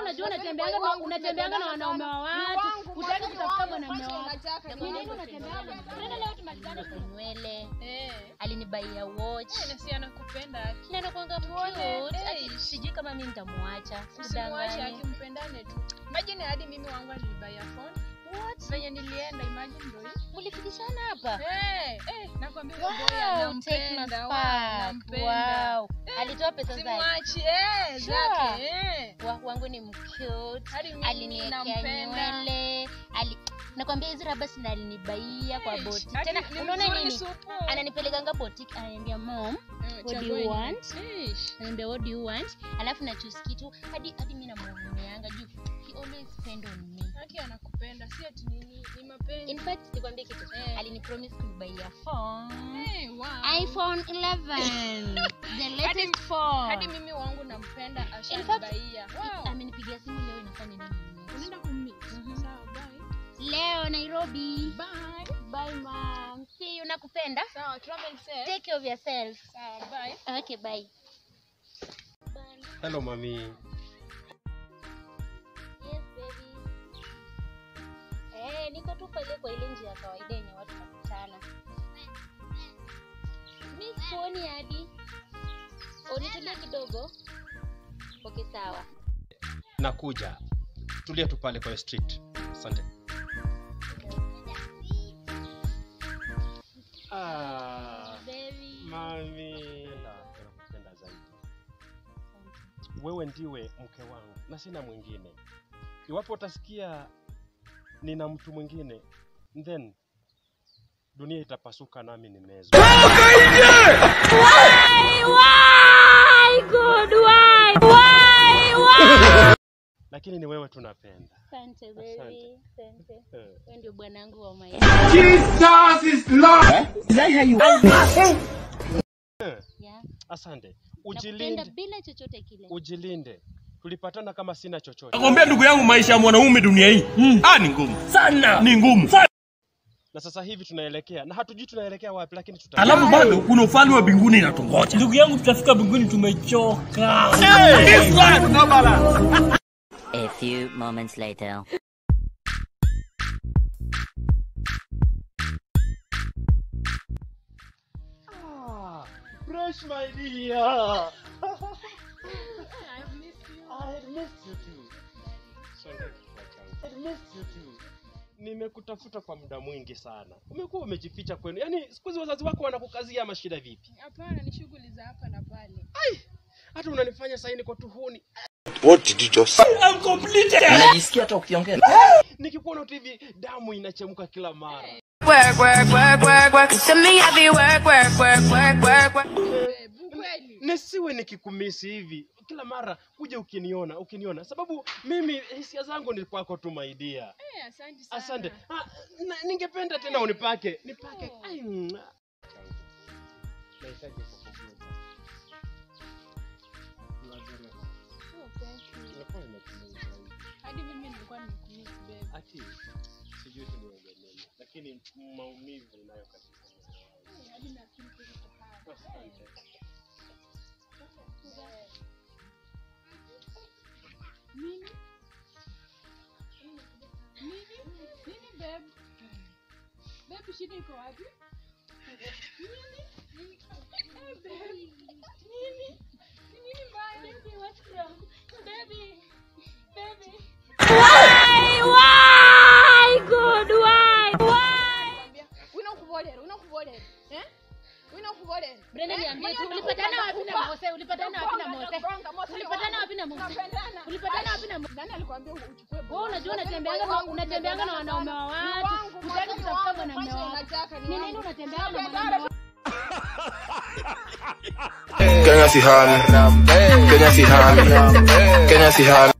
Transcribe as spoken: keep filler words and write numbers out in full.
unajua unatembeanga na unatembeanga na wanaume wa watu. Utaki kutafuta mwanamume wako. Mimi ndio natembeanga. Tena leo tumalizane nywele. Eh. Alinibaia watch. Na si anakupenda. Kina kwanga cute. Sijui kama mimi nitamwacha. Usimwache akimpendane tu. Imagine hadi mimi wangu alinibaia phone. What? Venye nilienda imagine ndio hii. Mulifikishana hapa? Eh, eh, nakwambia boy anampenda. Wow. Alitoa pesa zake. Simwachi eh, zake eh. Wangu ni mcute. Aliniwekea nywele. Ali nakwambia hizo basi na alinibaia kwa boti. Tena unaona nini? Ananipelekanga boutique, ananiambia mom, what do you want? Ananiambia what do you want? Alafu na choose kitu hadi hadi mimi namuongeanga juu he always spend on me. Haki anakupenda, si ati nini, ni mapenzi. In fact, nikwambie kitu. Eh. Alinipromise kunibaia phone. Eh, wow. iPhone eleven. The latest phone. Hadi mimi wangu nampenda ashanibaia. Wow. Amenipigia simu leo inafanya nini? Unaenda kummeet. Sawa, bye. Leo Nairobi. Bye. Bye mom. See you, nakupenda. Sawa, travel safe. Take care of yourself. Sawa, bye. Okay, bye. Bye. Hello mommy. Yes baby. Eh, niko tu pale kwa ile njia ya kawaida yenye watu wanakutana. Mimi sioni hadi. Onitulia kidogo. Okay, sawa. Nakuja. Tulia tu pale kwa street. Asante. Ah, baby. Mami. Nakupenda zaidi. Wewe ndiwe mke wangu na sina mwingine. Iwapo utasikia nina mtu mwingine, then dunia itapasuka nami nimezo. Why? Why? Good why? Why? Why? Lakini ni wewe tunapenda. Asante baby. Asante. Wewe ndio bwanangu wa maisha. Jesus is Lord. Is that how you Yeah. Asante. Ujilinde bila chochote kile. Ujilinde. Tulipatana kama sina chochote. Nakwambia ndugu yangu maisha ya mwanaume dunia hii. Mm. Ah, ni ngumu. Sana. Ni ngumu. Na sasa hivi tunaelekea na hatujui tunaelekea wapi lakini tuta. Alafu bado kuna ufalme wa mbinguni inatungoja. Ndugu yangu tutafika mbinguni tumechoka. Hey! A few moments later. Ah, fresh my dear. I miss you. I miss you too. Sorry, I miss you too. Nimekutafuta kwa muda mwingi sana. Umekuwa umejificha kwenu. Yaani siku hizi wazazi wako wanakukazia mashida vipi? Hapana, ni shughuli za hapa na pale. Ai! Hata unanifanya sasa niko tuhuni. What did you just say? I'm completed. Unajisikia hata ukiongea. Nikikuona tu hivi damu inachemka kila mara. Work, work, work, work, work. To me I be work, work, work, work, work, work. Nisiwe nikikumisi hivi kila mara uje ukiniona ukiniona sababu mimi hisia zangu ni kwako tu my dear. Eh, asante sana. Asante. Ah, ningependa tena unipake. Nipake. Ai. Nahitaji kukubuza. Hadi mimi nilikuwa nimekumiss babe. Ati sijui tumeongelea lakini maumivu nayo katika. Hadi na kitu kwa hapa. Nini? Nini? Nini babe? Babe shida iko wapi? Nini? Nini? Eh babe. Nini? Nini mbaya? Baby, what's wrong? Baby. Baby. Why? Why? Good why? Why? Unakuvolera, unakuvolera. Eh? Unakuvolera. Brenda niambie tu ulipatana wapi na Mose? Ulipatana wapi na Mose? Ulipatana wapi na Mose? Ulipatana wapi na Mose? Nani alikwambia uchukue? Wewe unajua unatembeanga unatembeanga na wanaume wa watu. Utaki kutafuta mwanamume wako. Ni nini unatembeanga na wanaume? Kenya si hali. Kenya si hali. Kenya si hali.